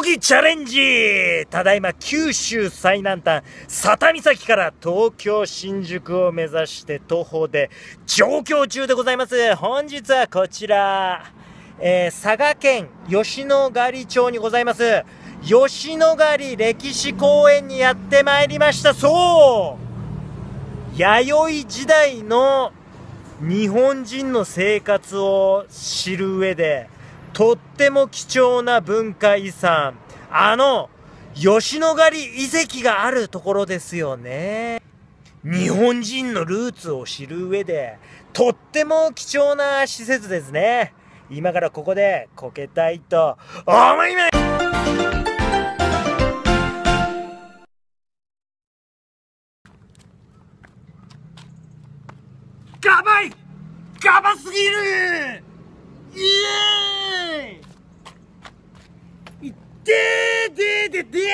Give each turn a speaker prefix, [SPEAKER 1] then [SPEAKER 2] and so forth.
[SPEAKER 1] こぎチャレンジ。ただいま九州最南端、佐多岬から東京新宿を目指して徒歩で上京中でございます。本日はこちら、佐賀県吉野ヶ里町にございます吉野ヶ里歴史公園にやってまいりました。そう弥生時代の日本人の生活を知る上でとっても貴重な文化遺産、吉野ヶ里遺跡があるところですよね。日本人のルーツを知る上でとっても貴重な施設ですね。今からここでこけたいと思います。ガバいガバすぎる。イエーイ。でーでーでで